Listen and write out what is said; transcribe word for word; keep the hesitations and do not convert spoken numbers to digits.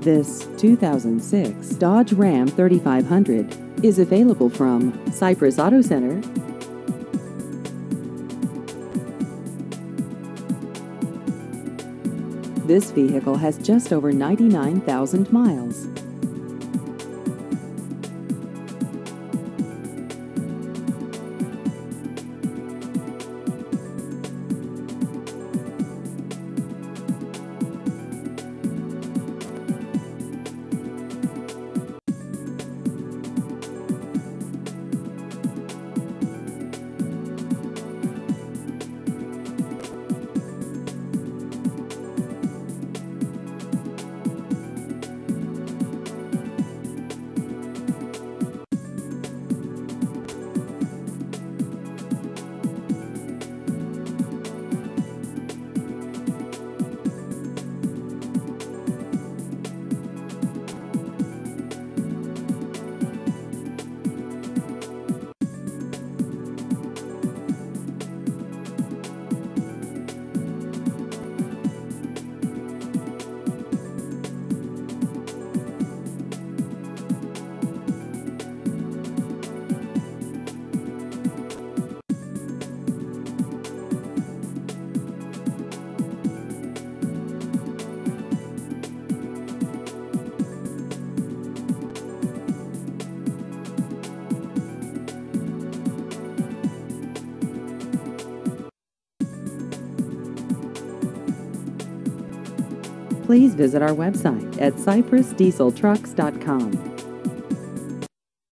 This two thousand six Dodge Ram thirty-five hundred is available from Cypress Auto Center. This vehicle has just over ninety-nine thousand miles. Please visit our website at cypress diesel trucks dot com.